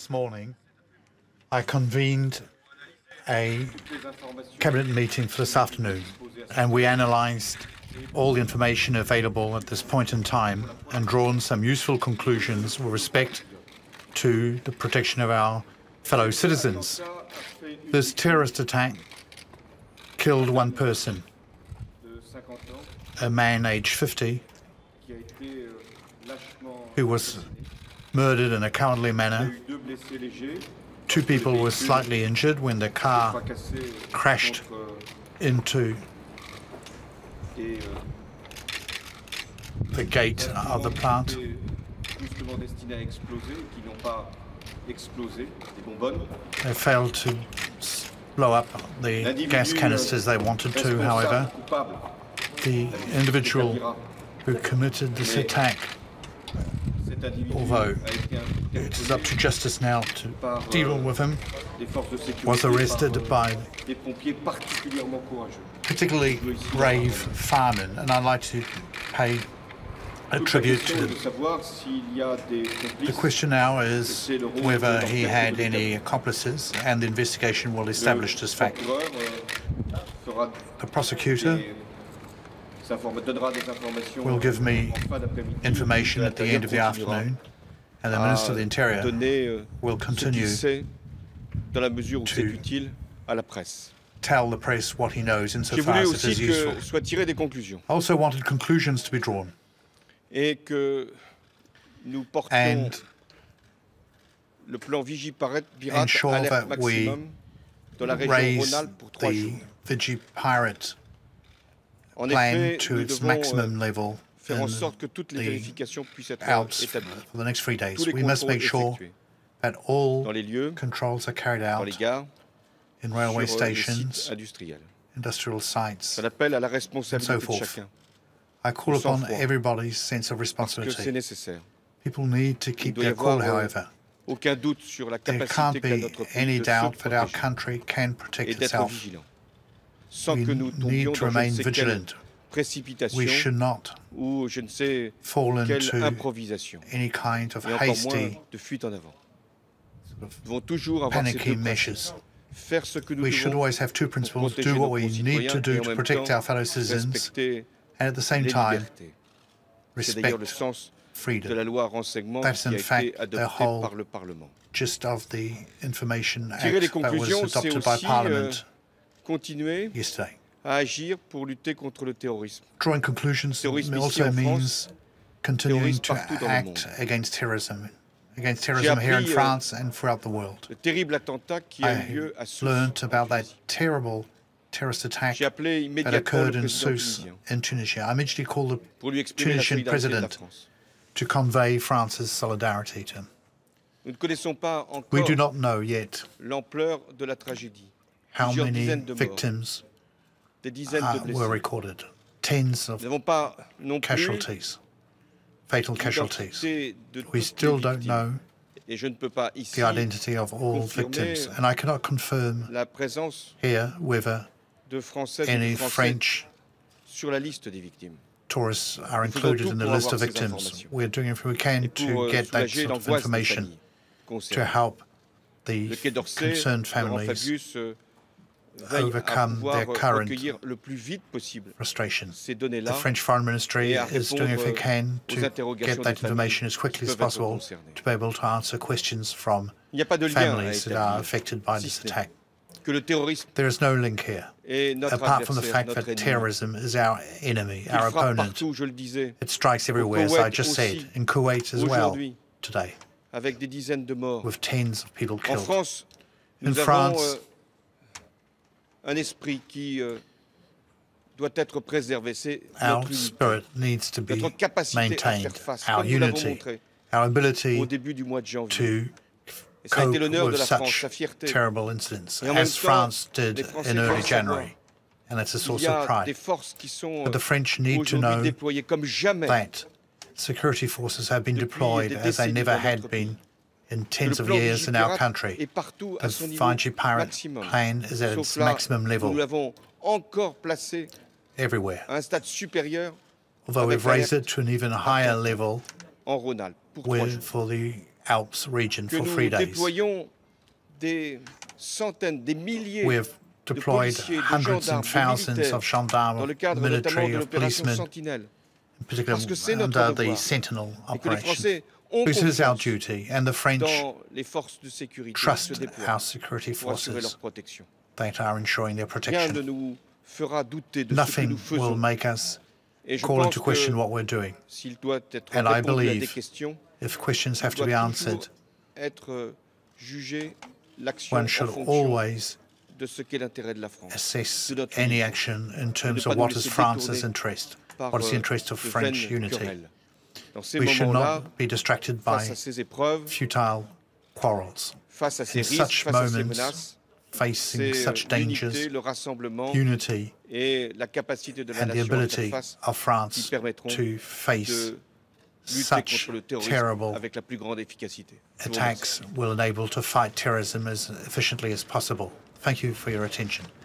This morning, I convened a cabinet meeting for this afternoon, and we analysed all the information available at this point in time and drawn some useful conclusions with respect to the protection of our fellow citizens. This terrorist attack killed one person, a man aged 50, who was murdered in a cowardly manner. Two people were slightly injured when the car crashed into the gate of the plant. They failed to blow up the gas canisters they wanted to, however. The individual who committed this attack, although it is up to justice now to deal with him, was arrested by particularly brave firemen, and I'd like to pay a tribute to them. The question now is whether he had any accomplices, and the investigation will establish this fact. The prosecutor will give me information at the end of the afternoon, and the Minister of the Interior will continue to tell the press what he knows insofar as it is useful. I also wanted conclusions to be drawn, and ensure that we raise the Vigipirate plan to its maximum level in the Alps for the next 3 days. We must make sure that all controls are carried out in railway stations, industrial sites, and so forth. I call upon everybody's sense of responsibility. People need to keep their cool, however. There can't be any doubt that our country can protect itself. We need to remain vigilant. We should not fall into any kind of hasty, panicky measures. We should always have two principles: do what we need to do to protect our fellow citizens, and at the same time respect freedom. That's in fact the whole gist of the Information Act that was adopted by Parliament yesterday. Drawing conclusions also means continuing to act against terrorism here in France and throughout the world. I learned about that terrible terrorist attack that occurred in Sousse in Tunisia. I immediately called the Tunisian president to convey France's solidarity to him. We do not know yet how many victims were recorded. Tens of casualties, fatal casualties. We still don't know the identity of all victims, and I cannot confirm here whether any French tourists are included in the list of victims. We're doing everything we can to get that sort of information to help the concerned families overcome their current frustration. The French Foreign Ministry is doing everything it can to get that information as quickly as possible to be able to answer questions from families that are affected by this attack. There is no link here, apart from the fact that terrorism is our enemy, our opponent. It strikes everywhere, as I just said, in Kuwait as well today, with tens of people killed. In France, our spirit needs to be maintained, our unity, our ability to cope with such terrible incidents, as France did in early January, and it's a source of pride. But the French need to know that security forces have been deployed as they never had been in tens of years in our country. The Vigipirate plan is at its maximum level everywhere, although we've raised it to an even higher level for the Alps region que for nous 3 days. déployions des centaines, des milliers We have de deployed policiers, de hundreds gendarmes, and de thousands militaires of gendarmes, dans le cadre notamment military, de of l'opération policemen, Sentinelle. in particular Parce que c'est notre under the devoir Sentinel et que les operation. Français ont This is our confiance duty, and the French dans les forces de sécurité se trust déploient our security pour assurer leur forces protection. that are ensuring their Rien protection. ne nous fera douter de ce que Nothing nous will faisons. make us Et je call pense into question que what we're doing. s'il doit être And I répondu à des believe questions, if questions have il to be doit answered, toujours être jugé l'action en one should fonction always de ce qu'est l'intérêt de la France, assess de notre any unité, action in et ne terms pas of nous what is laisser France's détourner interest, par what is the interest of de French vaines unity. querelles. Dans ces We should moments-là, not be distracted by face à ces épreuves, futile quarrels. face à ces In risques, such face à ces moments, menaces, facing such c'est dangers, l'unité, le rassemblement unity et la capacité de la and the nation à faire ability face of qui France permettront to face de lutter such contre le terrorisme terrible avec la plus grande efficacité. Je vous attacks will enable to fight terrorism as efficiently as possible. Thank you for your attention.